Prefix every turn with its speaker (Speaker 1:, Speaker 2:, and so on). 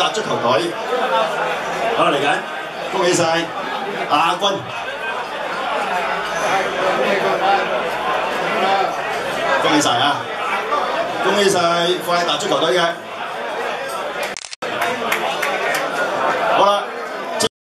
Speaker 1: 達足球隊，好嚟緊，恭喜晒亞軍！恭喜晒啊！恭喜晒快達足球隊嘅。